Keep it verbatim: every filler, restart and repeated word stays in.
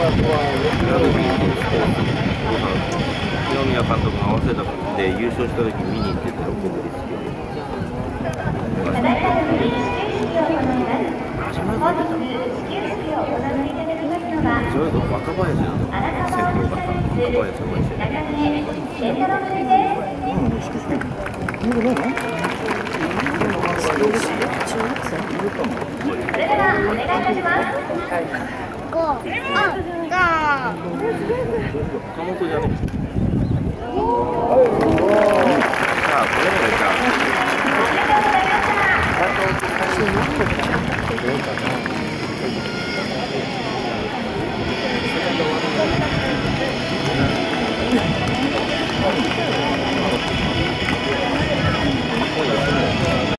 ラグビーのスポーツ、二宮監督が早稲田で優勝した時見に行ってたよ、国立競技場。始まるかと思った。それと若林なの。先頭方、若林が一緒に。それではお願いいたします。ゴー、あ、ゴー。岡本じゃねえ。